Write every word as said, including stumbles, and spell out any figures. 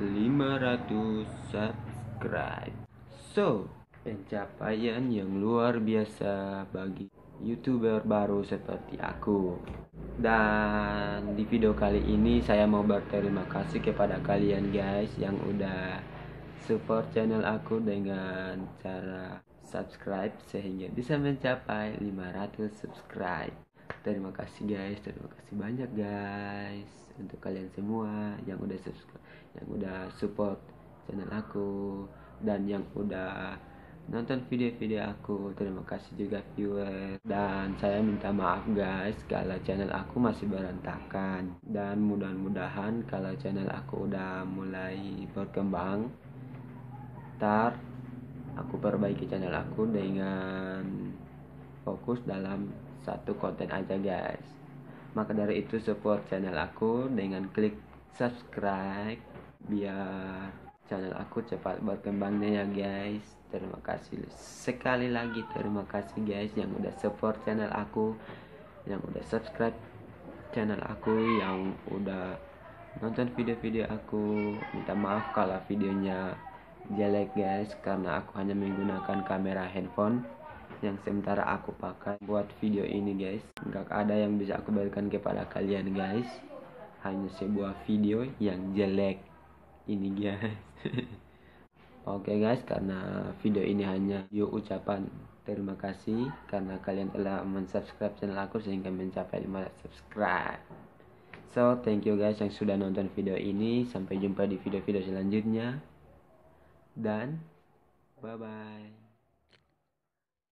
lima ratus subscribe. So, pencapaian yang luar biasa bagi YouTuber baru seperti aku. Dan di video kali ini saya mau berterima kasih kepada kalian guys yang udah support channel aku dengan cara subscribe sehingga bisa mencapai lima ratus subscribe. Terima kasih guys, terima kasih banyak guys untuk kalian semua yang udah subscribe, yang udah support channel aku dan yang udah nonton video-video aku. Terima kasih juga viewer. Dan saya minta maaf guys kalau channel aku masih berantakan, dan mudah-mudahan kalau channel aku udah mulai berkembang, ntar aku perbaiki channel aku dengan fokus dalam satu konten aja guys. Maka dari itu support channel aku dengan klik subscribe biar channel aku cepat berkembangnya ya guys. Terima kasih sekali lagi, terima kasih guys yang udah support channel aku, yang udah subscribe channel aku, yang udah nonton video-video aku. Minta maaf kalau videonya jelek guys, karena aku hanya menggunakan kamera handphone yang sementara aku pakai buat video ini guys. Nggak ada yang bisa aku berikan kepada kalian guys, hanya sebuah video yang jelek ini guys. Oke guys, karena video ini hanya yuk ucapan terima kasih karena kalian telah mensubscribe channel aku sehingga mencapai lima ratus subscribe. So thank you guys yang sudah nonton video ini. Sampai jumpa di video-video selanjutnya dan bye bye.